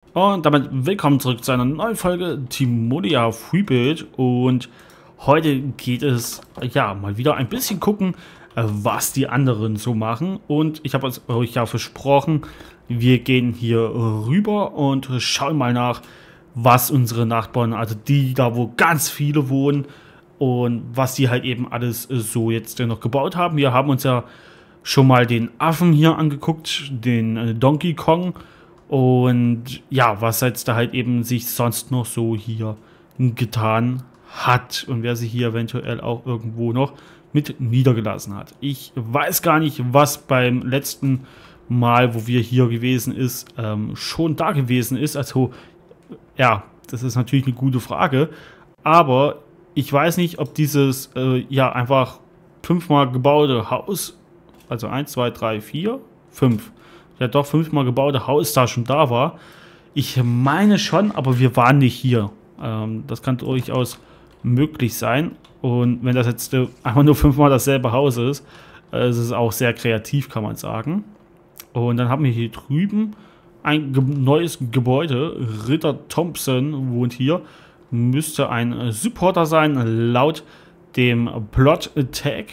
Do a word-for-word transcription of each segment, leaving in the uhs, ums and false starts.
Und damit willkommen zurück zu einer neuen Folge Timonia Freebuild. Und heute geht es, ja, mal wieder ein bisschen gucken, äh, was die anderen so machen. Und ich habe es euch ja versprochen, wir gehen hier rüber und schauen mal nach, was unsere Nachbarn, also die da, wo ganz viele wohnen, und was die halt eben alles so jetzt noch gebaut haben. Wir haben uns ja schon mal den Affen hier angeguckt, den äh, Donkey Kong. Und ja, was jetzt da halt eben sich sonst noch so hier getan hat und wer sich hier eventuell auch irgendwo noch mit niedergelassen hat. Ich weiß gar nicht, was beim letzten Mal, wo wir hier gewesen ist, ähm, schon da gewesen ist. Also ja, das ist natürlich eine gute Frage. Aber ich weiß nicht, ob dieses äh, ja einfach fünfmal gebaute Haus, also eins, zwei, drei, vier, fünf, ja doch fünfmal gebaute Haus da schon da war. Ich meine schon, aber wir waren nicht hier. Ähm, das kann durchaus möglich sein. Und wenn das jetzt äh, einfach nur fünfmal dasselbe Haus ist, äh, ist es auch sehr kreativ, kann man sagen. Und dann haben wir hier drüben ein ge neues Gebäude. Ritter Thompson wohnt hier. Müsste ein Supporter sein, laut dem Plot-Tag.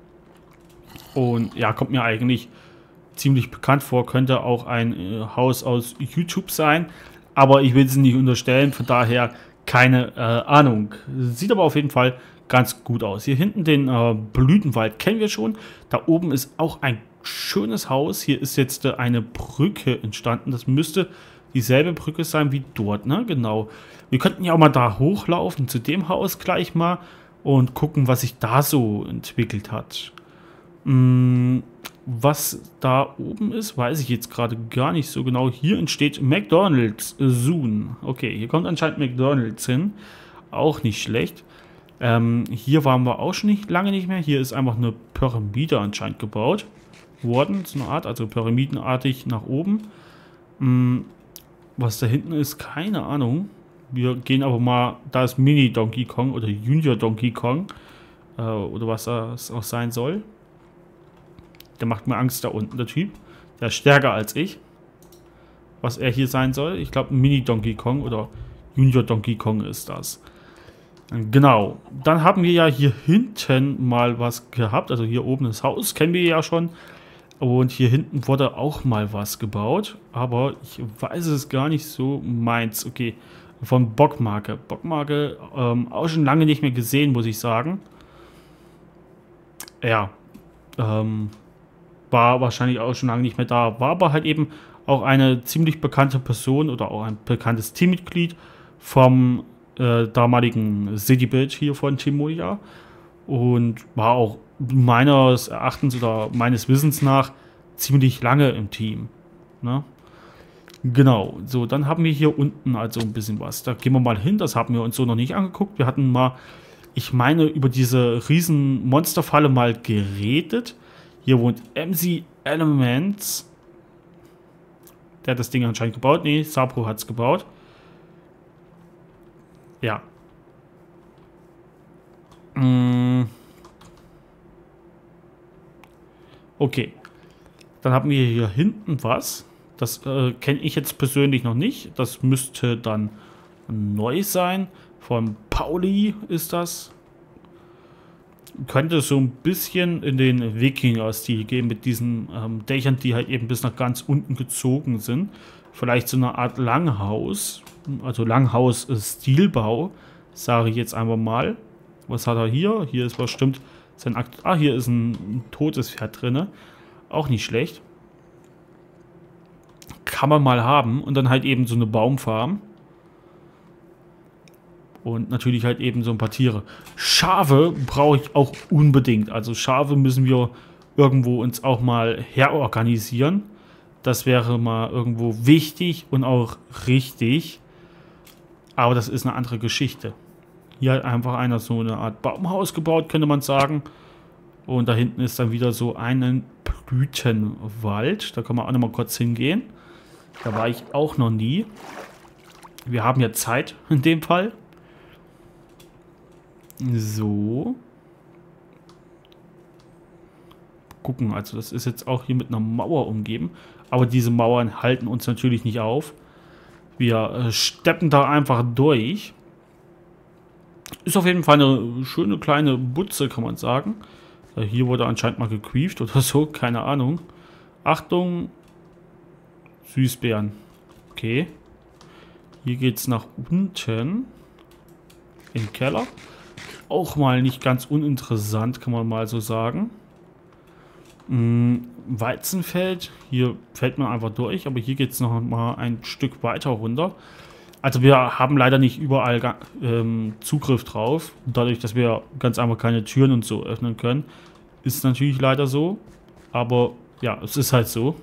Und ja, kommt mir eigentlich ziemlich bekannt vor, könnte auch ein äh, Haus aus YouTube sein, aber ich will es nicht unterstellen, von daher keine äh, Ahnung. Sieht aber auf jeden Fall ganz gut aus. Hier hinten den äh, Blütenwald kennen wir schon. Da oben ist auch ein schönes Haus. Hier ist jetzt äh, eine Brücke entstanden. Das müsste dieselbe Brücke sein wie dort, ne? Genau. Wir könnten ja auch mal da hochlaufen zu dem Haus gleich mal und gucken, was sich da so entwickelt hat. Hm, was da oben ist, weiß ich jetzt gerade gar nicht so genau. Hier entsteht McDonald's soon. Okay, hier kommt anscheinend McDonald's hin. Auch nicht schlecht. Ähm, hier waren wir auch schon nicht lange nicht mehr. Hier ist einfach eine Pyramide anscheinend gebaut worden. So eine Art, also pyramidenartig nach oben. Hm, was da hinten ist, keine Ahnung. Wir gehen aber mal, da ist Mini Donkey Kong oder Junior Donkey Kong. Äh, oder was das auch sein soll. Der macht mir Angst da unten, der Typ. Der ist stärker als ich. Was er hier sein soll. Ich glaube, Mini Donkey Kong oder Junior Donkey Kong ist das. Genau. Dann haben wir ja hier hinten mal was gehabt. Also hier oben das Haus kennen wir ja schon. Und hier hinten wurde auch mal was gebaut. Aber ich weiß es gar nicht so meins. Okay. Von Bockmarke. Bockmarke ähm, auch schon lange nicht mehr gesehen, muss ich sagen. Ja. Ähm... War wahrscheinlich auch schon lange nicht mehr da, war aber halt eben auch eine ziemlich bekannte Person oder auch ein bekanntes Teammitglied vom äh, damaligen Citybuild hier von Timonia und war auch meines Erachtens oder meines Wissens nach ziemlich lange im Team. Ne? Genau, so, dann haben wir hier unten also ein bisschen was. Da gehen wir mal hin, das haben wir uns so noch nicht angeguckt. Wir hatten mal, ich meine, über diese riesen Monsterfalle mal geredet. Hier wohnt M C Elements. Der hat das Ding anscheinend gebaut. Nee, Sabro hat es gebaut. Ja. Okay. Dann haben wir hier hinten was. Das äh, kenne ich jetzt persönlich noch nicht. Das müsste dann neu sein. Von Pauli ist das. Könnte so ein bisschen in den Wikinger-Stil gehen mit diesen ähm, Dächern, die halt eben bis nach ganz unten gezogen sind. Vielleicht so eine Art Langhaus, also Langhaus-Stilbau, sage ich jetzt einfach mal. Was hat er hier? Hier ist bestimmt sein Akt. Ah, hier ist ein, ein totes Pferd drin. Auch nicht schlecht. Kann man mal haben. Und dann halt eben so eine Baumfarm. Und natürlich halt eben so ein paar Tiere. Schafe brauche ich auch unbedingt. Also Schafe müssen wir irgendwo uns auch mal herorganisieren. Das wäre mal irgendwo wichtig und auch richtig. Aber das ist eine andere Geschichte. Hier hat einfach einer so eine Art Baumhaus gebaut, könnte man sagen. Und da hinten ist dann wieder so ein Blütenwald. Da kann man auch noch mal kurz hingehen. Da war ich auch noch nie. Wir haben ja Zeit in dem Fall. So. Gucken, also das ist jetzt auch hier mit einer Mauer umgeben. Aber diese Mauern halten uns natürlich nicht auf. Wir äh, steppen da einfach durch. Ist auf jeden Fall eine schöne kleine Butze, kann man sagen. Äh, hier wurde anscheinend mal gequieft oder so, keine Ahnung. Achtung, Süßbären. Okay. Hier geht es nach unten. Im Keller. Auch mal nicht ganz uninteressant, kann man mal so sagen. Hm, Weizenfeld. Hier fällt man einfach durch, aber hier geht es noch mal ein Stück weiter runter. Also wir haben leider nicht überall ähm, Zugriff drauf. Dadurch, dass wir ganz einfach keine Türen und so öffnen können. Ist natürlich leider so. Aber ja, es ist halt so.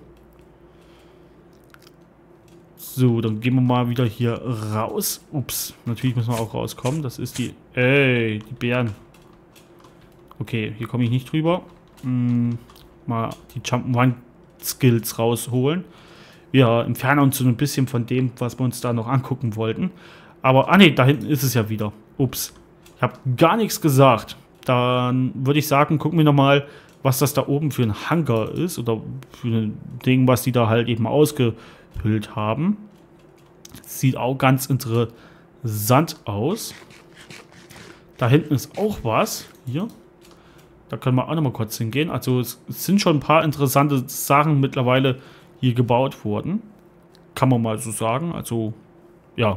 So, dann gehen wir mal wieder hier raus. Ups, natürlich müssen wir auch rauskommen. Das ist die... Ey, die Bären. Okay, hier komme ich nicht drüber. Hm, mal die Jump'n'Run-Skills rausholen. Wir entfernen uns so ein bisschen von dem, was wir uns da noch angucken wollten. Aber, ah ne, da hinten ist es ja wieder. Ups, ich habe gar nichts gesagt. Dann würde ich sagen, gucken wir nochmal, was das da oben für ein Hangar ist. Oder für ein Ding, was die da halt eben ausgehüllt haben. Sieht auch ganz interessant aus. Da hinten ist auch was. Hier. Da können wir auch nochmal kurz hingehen. Also es sind schon ein paar interessante Sachen mittlerweile hier gebaut worden. Kann man mal so sagen. Also, ja.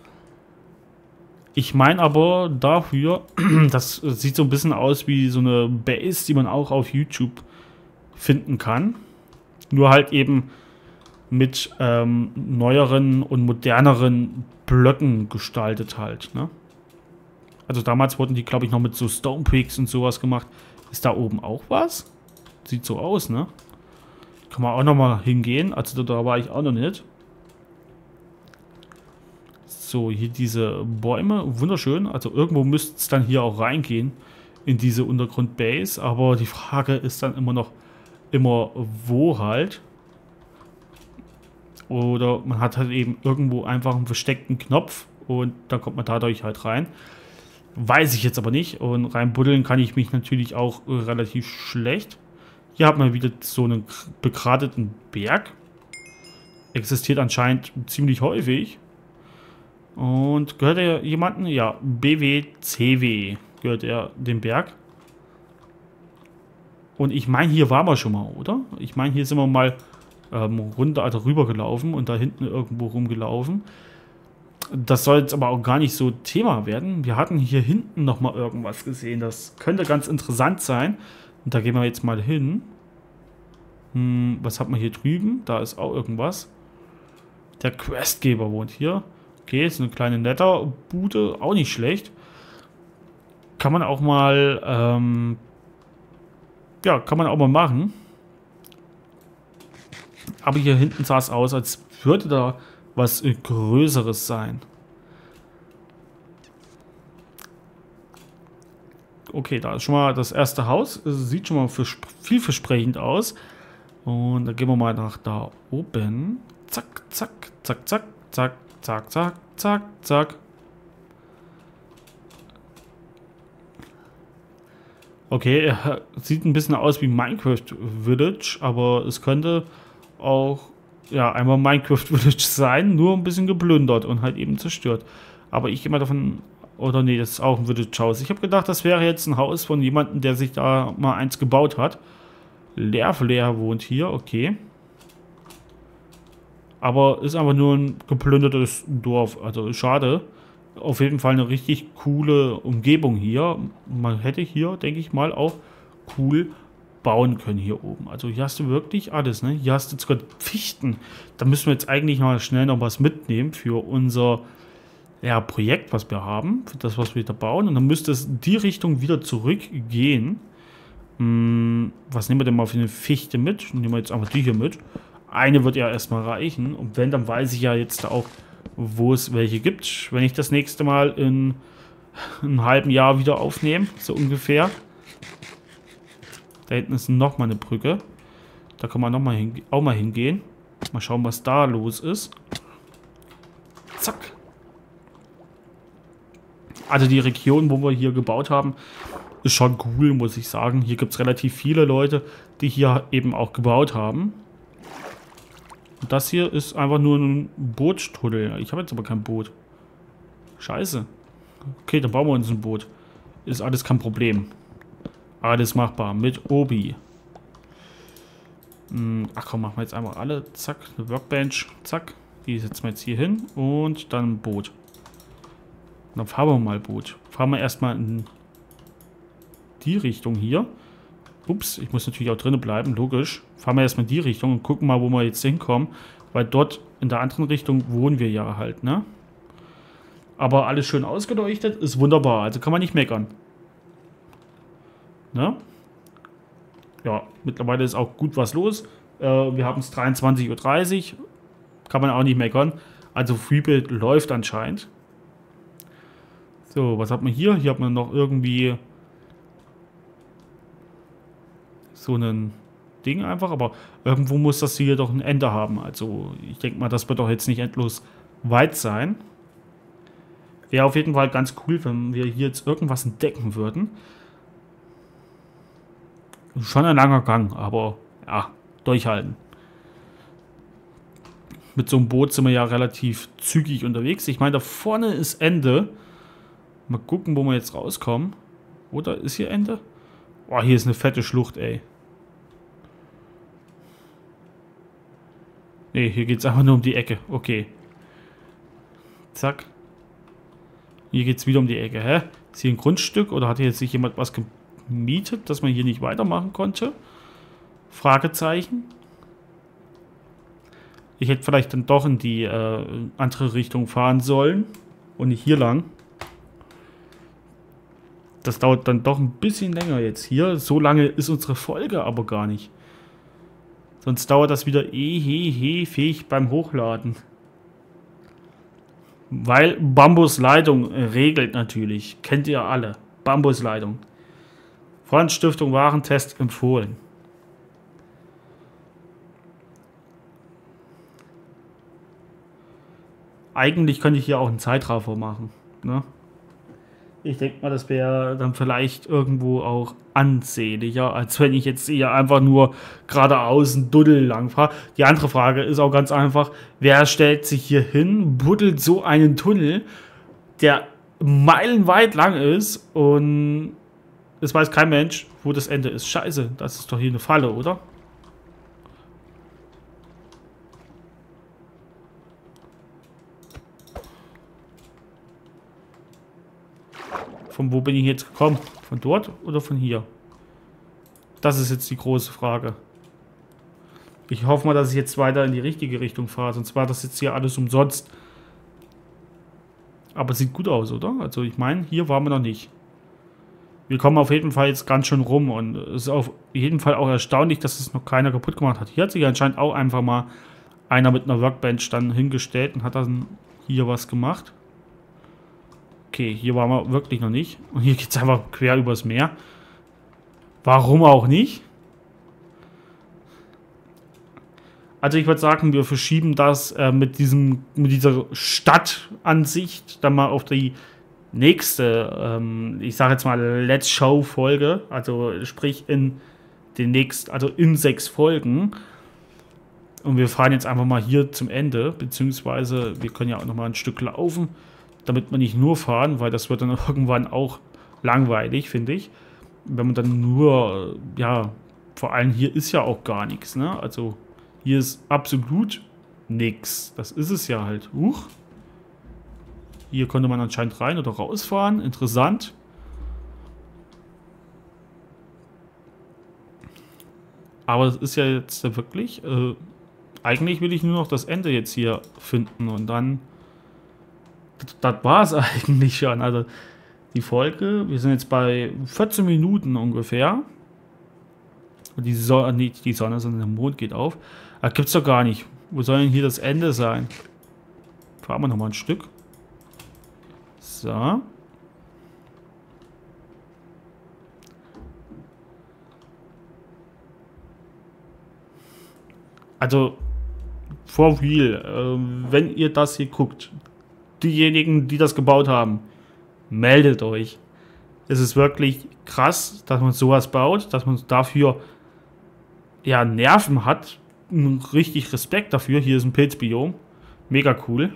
Ich meine aber dafür, das sieht so ein bisschen aus wie so eine Base, die man auch auf YouTube finden kann. Nur halt eben mit ähm, neueren und moderneren Blöcken gestaltet halt, ne? Also damals wurden die, glaube ich, noch mit so Stone Bricks und sowas gemacht. Ist da oben auch was? Sieht so aus, ne? Kann man auch noch mal hingehen. Also da war ich auch noch nicht. So, hier diese Bäume. Wunderschön. Also irgendwo müsste es dann hier auch reingehen. In diese Untergrundbase. Aber die Frage ist dann immer noch, immer wo halt. Oder man hat halt eben irgendwo einfach einen versteckten Knopf. Und dann kommt man dadurch halt rein. Weiß ich jetzt aber nicht. Und reinbuddeln kann ich mich natürlich auch äh, relativ schlecht. Hier hat man wieder so einen begradeten Berg. Existiert anscheinend ziemlich häufig. Und gehört er jemanden? Ja, B W C W gehört er dem Berg. Und ich meine, hier waren wir schon mal, oder? Ich meine, hier sind wir mal ähm, runter, also rüber gelaufen und da hinten irgendwo rumgelaufen. Das soll jetzt aber auch gar nicht so Thema werden. Wir hatten hier hinten noch mal irgendwas gesehen. Das könnte ganz interessant sein. Und da gehen wir jetzt mal hin. Hm, was hat man hier drüben? Da ist auch irgendwas. Der Questgeber wohnt hier. Okay, ist eine kleine Netterbude. Auch nicht schlecht. Kann man auch mal... Ähm, ja, kann man auch mal machen. Aber hier hinten sah es aus, als würde da was Größeres sein. Okay, da ist schon mal das erste Haus. Es sieht schon mal vielversprechend aus. Und dann gehen wir mal nach da oben. Zack, zack, zack, zack, zack, zack, zack, zack, zack. Okay, er sieht ein bisschen aus wie Minecraft Village, aber es könnte auch ja einmal Minecraft Village sein, nur ein bisschen geplündert und halt eben zerstört. Aber ich gehe mal davon, oder nee, das ist auch ein Village House. Ich habe gedacht, das wäre jetzt ein Haus von jemandem, der sich da mal eins gebaut hat. Leerflair wohnt hier, okay. Aber ist aber nur ein geplündertes Dorf, also schade. Auf jeden Fall eine richtig coole Umgebung hier. Man hätte hier, denke ich mal, auch cool bauen können hier oben. Also hier hast du wirklich alles, ne? Hier hast du sogar Fichten. Da müssen wir jetzt eigentlich mal schnell noch was mitnehmen für unser ja, Projekt, was wir haben. Für das, was wir da bauen. Und dann müsste es in die Richtung wieder zurückgehen. Hm, was nehmen wir denn mal für eine Fichte mit? Nehmen wir jetzt einfach die hier mit. Eine wird ja erstmal reichen. Und wenn, dann weiß ich ja jetzt auch, wo es welche gibt, wenn ich das nächste Mal in einem halben Jahr wieder aufnehme, so ungefähr. Da hinten ist noch mal eine Brücke. Da kann man noch mal hin, auch mal hingehen. Mal schauen, was da los ist. Zack. Also die Region, wo wir hier gebaut haben, ist schon cool, muss ich sagen. Hier gibt es relativ viele Leute, die hier eben auch gebaut haben. Und das hier ist einfach nur ein Bootstunnel. Ich habe jetzt aber kein Boot. Scheiße. Okay, dann bauen wir uns ein Boot. Ist alles kein Problem. Alles machbar. Mit Obi. Ach komm, machen wir jetzt einfach alle. Zack, eine Workbench. Zack. Die setzen wir jetzt hier hin. Und dann ein Boot. Und dann fahren wir mal Boot. Fahren wir erstmal in die Richtung hier. Ups, ich muss natürlich auch drinnen bleiben, logisch. Fahren wir erstmal in die Richtung und gucken mal, wo wir jetzt hinkommen. Weil dort in der anderen Richtung wohnen wir ja halt, ne? Aber alles schön ausgeleuchtet, ist wunderbar. Also kann man nicht meckern. Ne? Ja, mittlerweile ist auch gut was los. Äh, wir haben es dreiundzwanzig Uhr dreißig. Kann man auch nicht meckern. Also Freebuild läuft anscheinend. So, was hat man hier? Hier hat man noch irgendwie so ein Ding einfach. Aber irgendwo muss das hier doch ein Ende haben. Also ich denke mal, das wird doch jetzt nicht endlos weit sein. Wäre auf jeden Fall ganz cool, wenn wir hier jetzt irgendwas entdecken würden. Schon ein langer Gang, aber ja, durchhalten. Mit so einem Boot sind wir ja relativ zügig unterwegs. Ich meine, da vorne ist Ende. Mal gucken, wo wir jetzt rauskommen. Oder ist hier Ende? Boah, hier ist eine fette Schlucht, ey. Ne, hier geht es einfach nur um die Ecke. Okay. Zack. Hier geht es wieder um die Ecke. Hä? Ist hier ein Grundstück oder hat hier jetzt sich jemand was gemietet, dass man hier nicht weitermachen konnte? Fragezeichen. Ich hätte vielleicht dann doch in die äh, andere Richtung fahren sollen und nicht hier lang. Das dauert dann doch ein bisschen länger jetzt hier. So lange ist unsere Folge aber gar nicht. Sonst dauert das wieder ehehe-fähig beim Hochladen. Weil Bambusleitung regelt natürlich. Kennt ihr alle. Bambusleitung. Freundstiftung Warentest empfohlen. Eigentlich könnte ich hier auch einen Zeitraffer machen. Ne? Ich denke mal, das wäre dann vielleicht irgendwo auch ansehnlicher, als wenn ich jetzt hier einfach nur geradeaus ein Duddel lang fahre. Die andere Frage ist auch ganz einfach, wer stellt sich hier hin, buddelt so einen Tunnel, der meilenweit lang ist und es weiß kein Mensch, wo das Ende ist. Scheiße, das ist doch hier eine Falle, oder? Von wo bin ich jetzt gekommen? Von dort oder von hier? Das ist jetzt die große Frage. Ich hoffe mal, dass ich jetzt weiter in die richtige Richtung fahre. Sonst war das jetzt hier alles umsonst. Aber sieht gut aus, oder? Also ich meine, hier waren wir noch nicht. Wir kommen auf jeden Fall jetzt ganz schön rum. Und es ist auf jeden Fall auch erstaunlich, dass es noch keiner kaputt gemacht hat. Hier hat sich anscheinend auch einfach mal einer mit einer Workbench dann hingestellt und hat dann hier was gemacht. Okay, hier waren wir wirklich noch nicht. Und hier geht es einfach quer übers Meer. Warum auch nicht? Also ich würde sagen, wir verschieben das äh, mit, diesem, mit dieser Stadtansicht dann mal auf die nächste, ähm, ich sage jetzt mal Let's Show Folge. Also sprich in den nächsten, also in sechs Folgen. Und wir fahren jetzt einfach mal hier zum Ende. Beziehungsweise wir können ja auch noch mal ein Stück laufen. Damit wir nicht nur fahren, weil das wird dann irgendwann auch langweilig, finde ich. Wenn man dann nur, ja, vor allem hier ist ja auch gar nichts, ne? Also hier ist absolut nichts. Das ist es ja halt. Huch. Hier konnte man anscheinend rein oder rausfahren. Interessant. Aber es ist ja jetzt wirklich, äh, eigentlich will ich nur noch das Ende jetzt hier finden und dann das war es eigentlich schon. Also die Folge, wir sind jetzt bei vierzehn Minuten ungefähr. Und die Sonne, nicht die Sonne, sondern der Mond geht auf. Das gibt es doch gar nicht. Wo soll denn hier das Ende sein? Fahren wir nochmal ein Stück. So. Also, for real, äh, wenn ihr das hier guckt, diejenigen, die das gebaut haben, meldet euch. Es ist wirklich krass, dass man sowas baut, dass man dafür ja Nerven hat, richtig Respekt dafür. Hier ist ein Pilzbiom. Mega cool.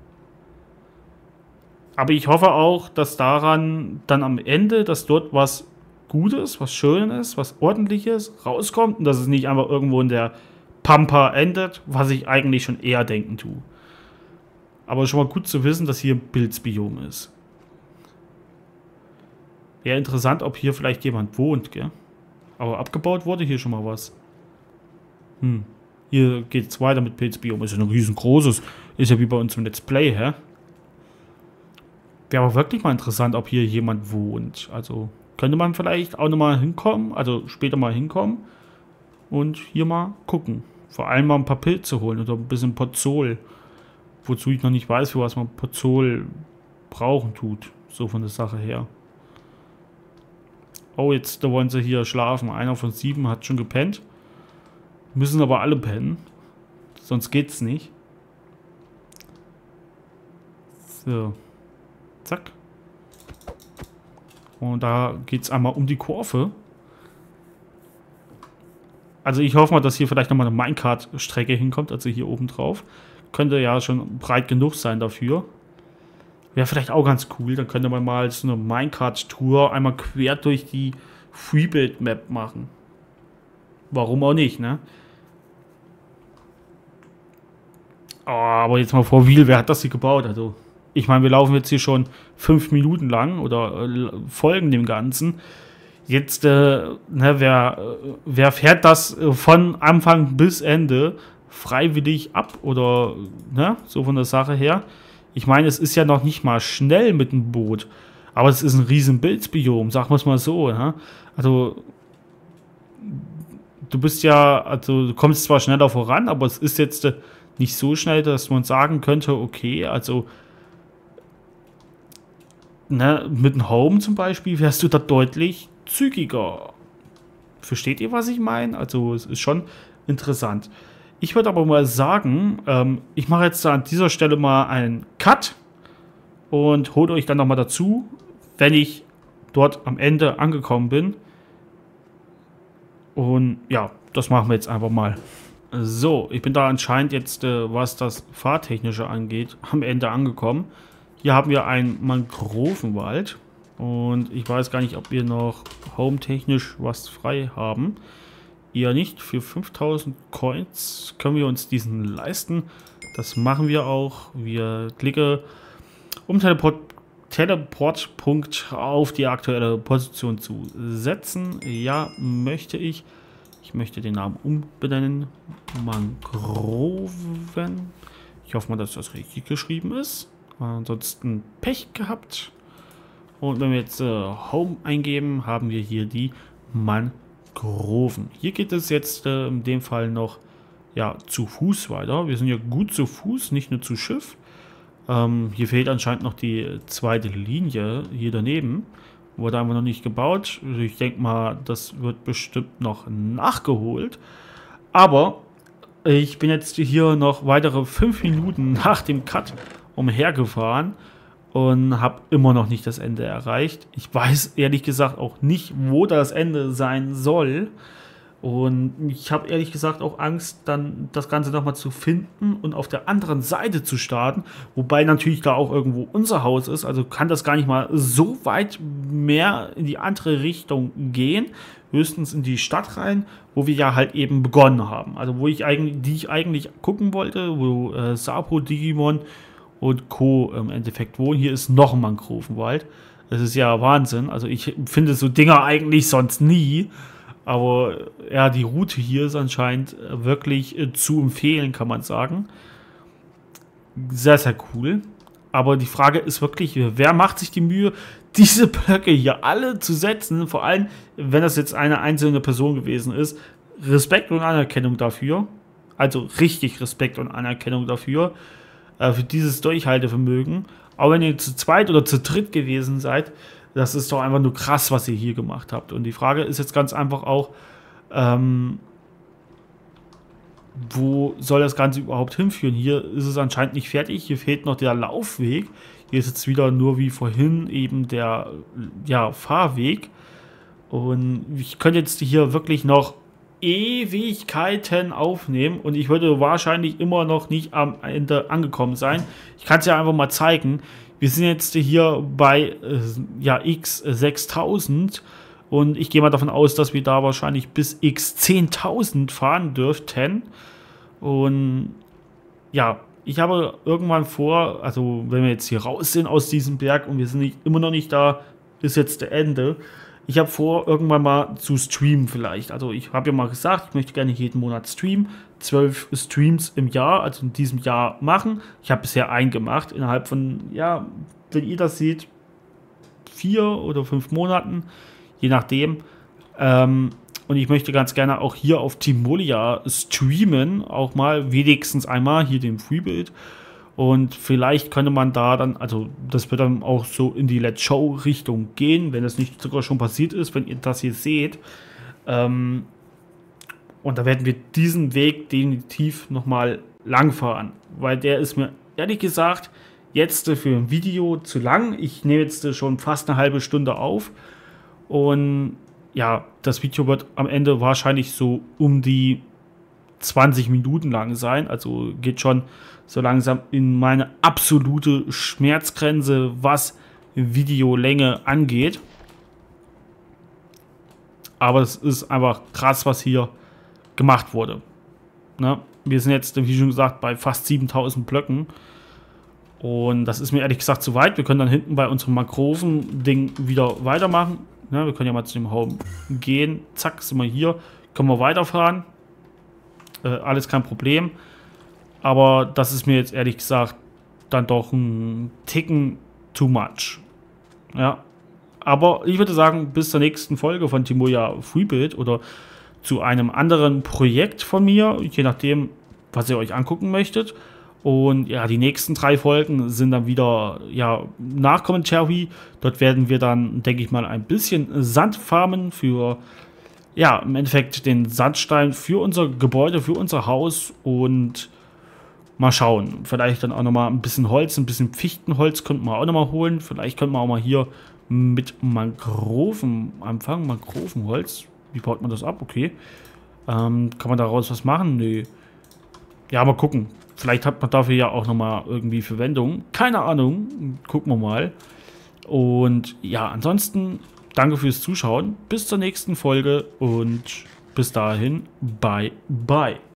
Aber ich hoffe auch, dass daran dann am Ende, dass dort was Gutes, was Schönes, was Ordentliches rauskommt und dass es nicht einfach irgendwo in der Pampa endet, was ich eigentlich schon eher denken tue. Aber schon mal gut zu wissen, dass hier ein Pilzbiom ist. Wäre interessant, ob hier vielleicht jemand wohnt, gell? Aber abgebaut wurde hier schon mal was. Hm. Hier geht es weiter mit Pilzbiom. Ist ja ein riesengroßes. Ist ja wie bei uns im Let's Play, hä? Wäre aber wirklich mal interessant, ob hier jemand wohnt. Also könnte man vielleicht auch nochmal hinkommen, also später mal hinkommen und hier mal gucken. Vor allem mal ein paar Pilze holen oder ein bisschen Pozol. Wozu ich noch nicht weiß, für was man Pozol brauchen tut. So von der Sache her. Oh, jetzt da wollen sie hier schlafen. Einer von sieben hat schon gepennt. Müssen aber alle pennen. Sonst geht's nicht. So. Zack. Und da geht es einmal um die Kurve. Also ich hoffe mal, dass hier vielleicht nochmal eine Minecart-Strecke hinkommt, also hier oben drauf. Könnte ja schon breit genug sein dafür. Wäre vielleicht auch ganz cool, dann könnte man mal so eine Minecart-Tour einmal quer durch die Freebuild-Map machen. Warum auch nicht, ne? Oh, aber jetzt mal vor Wheel, wer hat das hier gebaut? Also, ich meine, wir laufen jetzt hier schon fünf Minuten lang oder äh, folgen dem Ganzen. Jetzt, äh, ne, wer, äh, wer fährt das äh, von Anfang bis Ende freiwillig ab oder, ne, so von der Sache her? Ich meine, es ist ja noch nicht mal schnell mit dem Boot, aber es ist ein riesen Pilzbiom, sagen wir es mal so, ne? Also, du bist ja, also du kommst zwar schneller voran, aber es ist jetzt äh, nicht so schnell, dass man sagen könnte, okay, also ne, mit dem Home zum Beispiel wärst du da deutlich zügiger. Versteht ihr, was ich meine? Also es ist schon interessant. Ich würde aber mal sagen, ähm, ich mache jetzt an dieser Stelle mal einen Cut und hole euch dann nochmal dazu, wenn ich dort am Ende angekommen bin. Und ja, das machen wir jetzt einfach mal. So, ich bin da anscheinend jetzt, äh, was das Fahrtechnische angeht, am Ende angekommen. Hier haben wir einen Mangrovenwald und ich weiß gar nicht, ob wir noch home-technisch was frei haben. Eher nicht. Für fünftausend Coins können wir uns diesen leisten. Das machen wir auch. Wir klicken um Teleport Teleportpunkt auf die aktuelle Position zu setzen. Ja, möchte ich. Ich möchte den Namen umbenennen. Mangroven. Ich hoffe mal, dass das richtig geschrieben ist. Ansonsten Pech gehabt. Und wenn wir jetzt äh, Home eingeben, haben wir hier die Mangroven. Hier geht es jetzt äh, in dem Fall noch ja, zu Fuß weiter. Wir sind ja gut zu Fuß, nicht nur zu Schiff. Ähm, hier fehlt anscheinend noch die zweite Linie hier daneben. Wurde aber noch nicht gebaut. Ich denke mal, das wird bestimmt noch nachgeholt. Aber ich bin jetzt hier noch weitere fünf Minuten nach dem Cut umhergefahren und habe immer noch nicht das Ende erreicht. Ich weiß ehrlich gesagt auch nicht, wo das Ende sein soll. Und ich habe ehrlich gesagt auch Angst, dann das Ganze nochmal zu finden und auf der anderen Seite zu starten. Wobei natürlich da auch irgendwo unser Haus ist. Also kann das gar nicht mal so weit mehr in die andere Richtung gehen. Höchstens in die Stadt rein, wo wir ja halt eben begonnen haben. Also wo ich eigentlich, die ich eigentlich gucken wollte, wo äh, Sapo, Digimon und Co. im Endeffekt wohnen. Hier ist noch ein Mangrovenwald. Das ist ja Wahnsinn. Also ich finde so Dinger eigentlich sonst nie. Aber ja, die Route hier ist anscheinend wirklich äh, zu empfehlen, kann man sagen. Sehr, sehr cool. Aber die Frage ist wirklich, wer macht sich die Mühe, diese Blöcke hier alle zu setzen? Vor allem, wenn das jetzt eine einzelne Person gewesen ist. Respekt und Anerkennung dafür. Also richtig Respekt und Anerkennung dafür. Äh, für dieses Durchhaltevermögen. Auch wenn ihr zu zweit oder zu dritt gewesen seid. Das ist doch einfach nur krass, was ihr hier gemacht habt. Und die Frage ist jetzt ganz einfach auch, ähm, wo soll das Ganze überhaupt hinführen? Hier ist es anscheinend nicht fertig. Hier fehlt noch der Laufweg. Hier ist jetzt wieder nur wie vorhin eben der ja, Fahrweg. Und ich könnte jetzt hier wirklich noch Ewigkeiten aufnehmen und ich würde wahrscheinlich immer noch nicht am Ende angekommen sein. Ich kann es ja einfach mal zeigen. Wir sind jetzt hier bei äh, ja, x sechstausend und ich gehe mal davon aus, dass wir da wahrscheinlich bis x zehntausend fahren dürften. Und ja, ich habe irgendwann vor, also wenn wir jetzt hier raus sind aus diesem Berg und wir sind nicht, immer noch nicht da, ist jetzt der Ende. Ich habe vor, irgendwann mal zu streamen vielleicht. Also ich habe ja mal gesagt, ich möchte gerne jeden Monat streamen. Zwölf Streams im Jahr, also in diesem Jahr machen. Ich habe bisher einen gemacht, innerhalb von, ja, wenn ihr das seht, vier oder fünf Monaten, je nachdem. Ähm, und ich möchte ganz gerne auch hier auf Timolia streamen, auch mal wenigstens einmal hier den Freebuild. Und vielleicht könnte man da dann, also das wird dann auch so in die Let's Show Richtung gehen, wenn es nicht sogar schon passiert ist, wenn ihr das hier seht. Ähm, und da werden wir diesen Weg definitiv nochmal lang fahren, weil der ist mir ehrlich gesagt jetzt für ein Video zu lang. Ich nehme jetzt schon fast eine halbe Stunde auf und ja, das Video wird am Ende wahrscheinlich so um die zwanzig Minuten lang sein, also geht schon so langsam in meine absolute Schmerzgrenze, was Videolänge angeht. Aber es ist einfach krass, was hier gemacht wurde. Ne? Wir sind jetzt, wie schon gesagt, bei fast siebentausend Blöcken. Und das ist mir ehrlich gesagt zu weit. Wir können dann hinten bei unserem Mangroven-Ding wieder weitermachen. Ne? Wir können ja mal zu dem Home gehen. Zack, sind wir hier. Können wir weiterfahren. Äh, alles kein Problem. Aber das ist mir jetzt ehrlich gesagt dann doch ein Ticken too much. Ja. Aber ich würde sagen, bis zur nächsten Folge von Timolia Freebuild oder zu einem anderen Projekt von mir, je nachdem, was ihr euch angucken möchtet. Und ja, die nächsten drei Folgen sind dann wieder ja, nach Commentary. Dort werden wir dann, denke ich mal, ein bisschen Sand farmen für, ja, im Endeffekt den Sandstein für unser Gebäude, für unser Haus und mal schauen. Vielleicht dann auch nochmal ein bisschen Holz, ein bisschen Fichtenholz könnten wir auch nochmal holen. Vielleicht könnten wir auch mal hier mit Mangroven anfangen. Mangrovenholz. Wie baut man das ab? Okay. Ähm, kann man daraus was machen? Nö. Ja, mal gucken. Vielleicht hat man dafür ja auch nochmal irgendwie Verwendung. Keine Ahnung. Gucken wir mal. Und ja, ansonsten danke fürs Zuschauen. Bis zur nächsten Folge und bis dahin. Bye, bye.